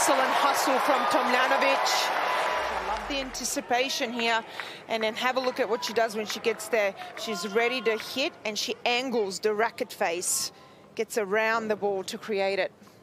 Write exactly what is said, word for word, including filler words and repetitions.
Excellent hustle from Tomljanovic. I love the anticipation here. And then have a look at what she does when she gets there. She's ready to hit, and she angles the racket face. Gets around the ball to create it.